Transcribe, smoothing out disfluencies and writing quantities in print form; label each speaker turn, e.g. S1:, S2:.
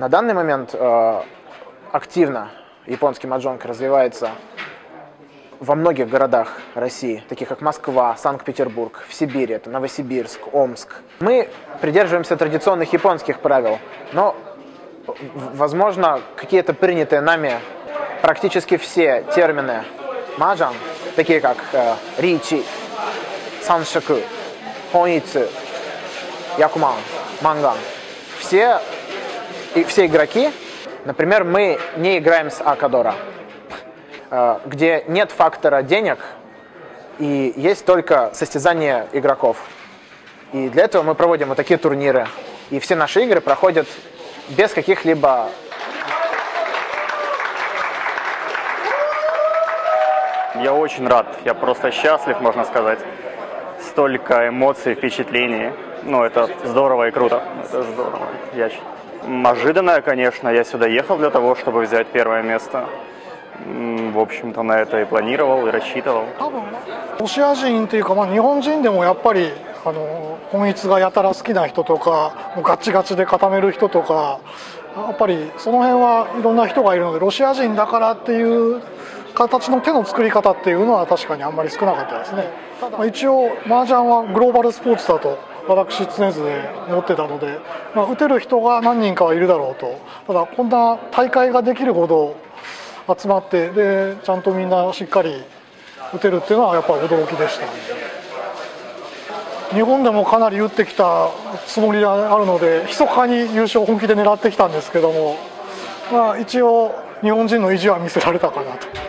S1: На данный момент активно японский маджонг развивается во многих городах России, таких как Москва, Санкт-Петербург, в Сибири, это Новосибирск, Омск. Мы придерживаемся традиционных японских правил, но, возможно, какие-то принятые нами практически все термины маджан, такие как ричи, сансаку, хонитсу, якуман, манган, все игроки, например, мы не играем с акадора, где нет фактора денег и есть только состязание игроков. И для этого мы проводим вот такие турниры. И все наши игры проходят без каких-либо...
S2: Я очень рад, я просто счастлив, можно сказать. Столько эмоций, впечатлений. Ну, это здорово и круто. Это здорово. Ожиданное, конечно. Я сюда ехал для того, чтобы взять первое место. В общем-то, на это и планировал, и рассчитывал.
S3: ロシア人というか、日本人でもやっぱり本質がやたら好きな人とか、ガチガチで固める人とか、やっぱりその辺はいろんな人がいるので、ロシア人だからっていう形の手の作り方っていうのは確かにあんまり少なかったですね。一応麻雀はグローバルスポーツだと私常々思ってたので、打てる人が何人かはいるだろうと。ただこんな大会ができるほど集まってでちゃんとみんなしっかり打てるっていうのはやっぱり驚きでした。日本でもかなり打ってきたつもりがあるので、密かに優勝を本気で狙ってきたんですけども、一応日本人の意地は見せられたかなと。